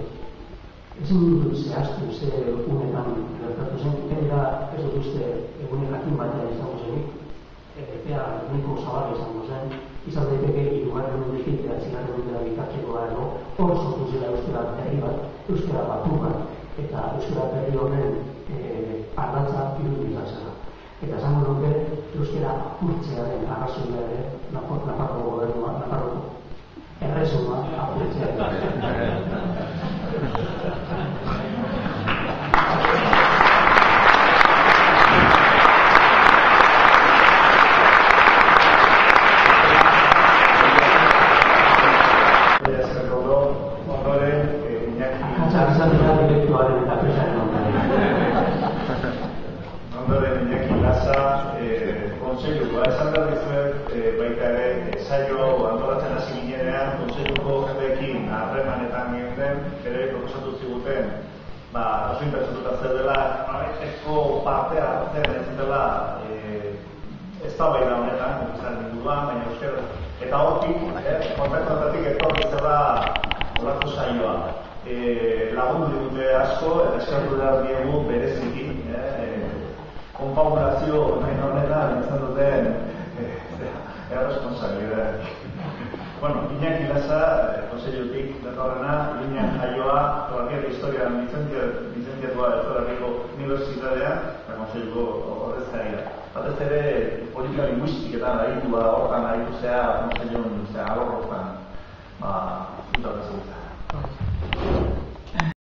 ezin dut zehaztu ze unetan gertatu zen, gainera ez dut uste egunen jakin batean izango zenik, epea nahiko zabala izango zen, izan daiteke 3. mendetik 9. mendera bitartekoa edo, hor sortu zela euskara berri bat, euskara batu bat, eta euskara berri horren ardatza Iruña izan zela. Eta esango nuke euskara apurtzearen arrazoia ere, Nafarroko gobernua, Nafarroko erresuma apretzea. Eta hortik, kontaktuetatik etorri zela olako saioa. Lagundu digute asko eta eskertu behar diegu bereziki. Konfabulazio honetan izan duten erresponsabilidad. Bueno, Iñaki Lasa, kontseilutik datorrena, Iñaki jaioa, Geografia Historian lizentziatua Euskal Herriko Unibertsitatean, eta kontseiluko ordezkaria. Batez ere, politika linguistiketan hortan aritu zea, kontseilun alorrotan, zutatzen zutza.